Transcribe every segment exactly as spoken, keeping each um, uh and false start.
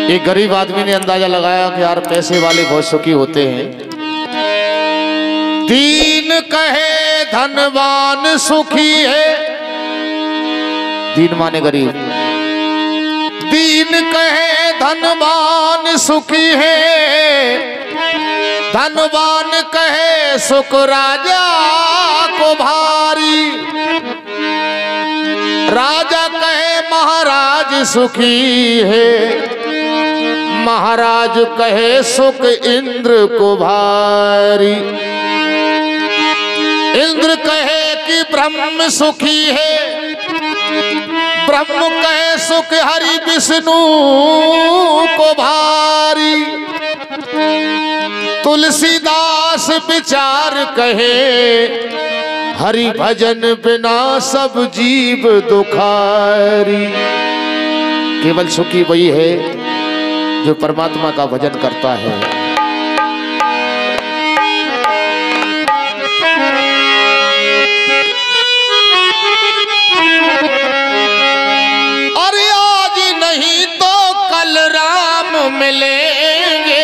एक गरीब आदमी ने अंदाजा लगाया कि यार पैसे वाले बहुत सुखी होते हैं। दीन कहे धनवान सुखी है, दीन माने गरीब। दीन कहे धनवान सुखी है, धनवान कहे सुख राजा को भारी। राजा कहे महाराज सुखी है, महाराज कहे सुख इंद्र को भारी। इंद्र कहे कि ब्रह्म सुखी है, ब्रह्म कहे सुख हरि विष्णु को भारी। तुलसीदास विचार कहे, हरि भजन बिना सब जीव दुखारी। केवल सुखी वही है जो परमात्मा का भजन करता है। अरे आज नहीं तो कल राम मिलेंगे,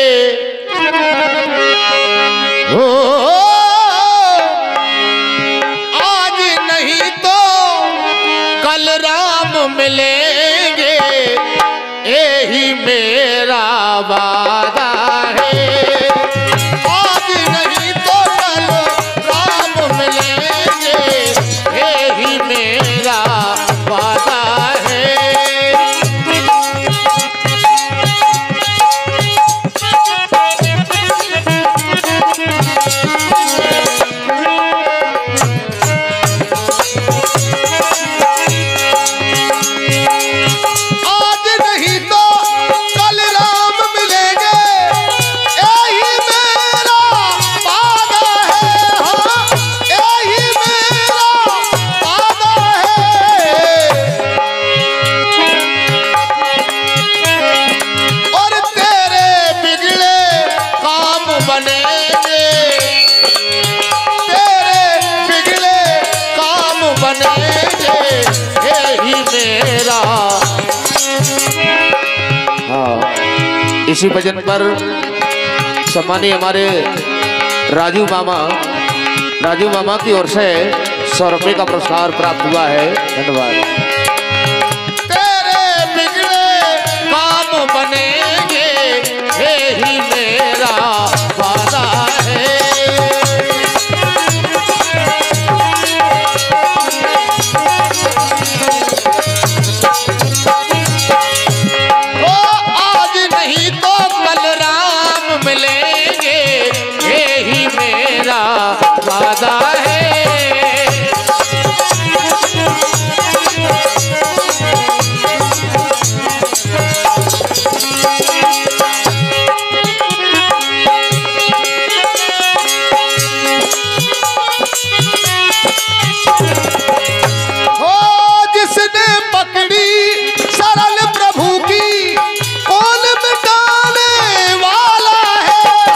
हो आज नहीं तो कल राम मिलेंगे, यही मेरा वादा है। आज नहीं तो कल राम मिलेंगे, यही मेरा वादा है। इसी भजन पर सम्मानीय हमारे राजू मामा राजू मामा की ओर से सौ रुपये का पुरस्कार प्राप्त हुआ है। धन्यवाद। तेरे बिगड़े काम बनेंगे, यही मेरा वादा है। वादा है। हो जिसने पकड़ी सरल प्रभु की, कौन मिटाने वाला है।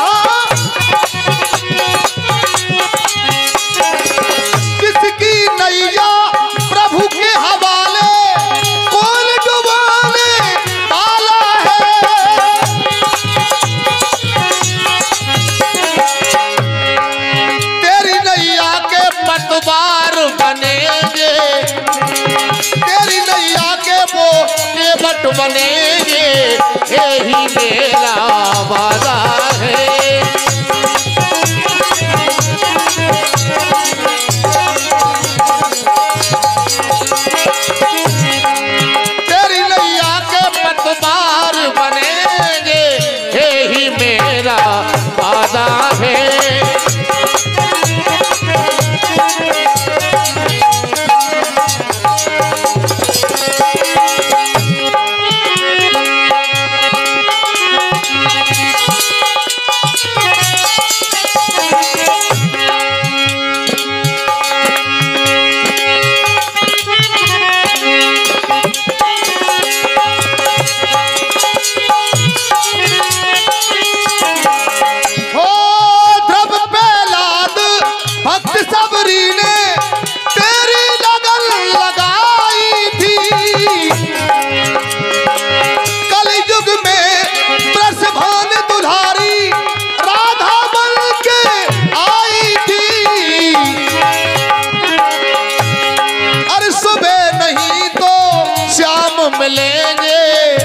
जिसकी नैया प्रभु के हवाले, कौन डुबाने वाला है। तेरी नैया के पतवार बनेंगे, तेरी नैया के वो के बट बनेंगे, यही मेरा वादा है। तेरी नैया के पतवार बनेंगे, यही मेरा वादा है। युग में प्रसभान दुल्हारी राधा बन के आई थी। अरे सुबह नहीं तो श्याम मिलेंगे,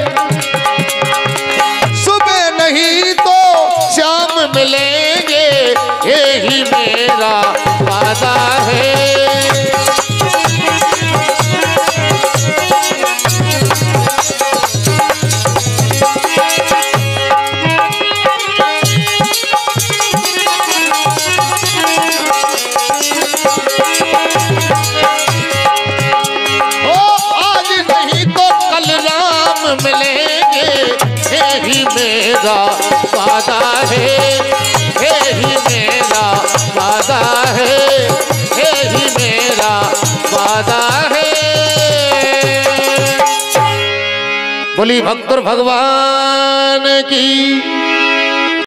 सुबह नहीं तो श्याम मिलेंगे, यही मेरा वादा है। मेरा वादा है, यही मेरा वादा है, यही मेरा वादा है। बोली भक्त भगवान की।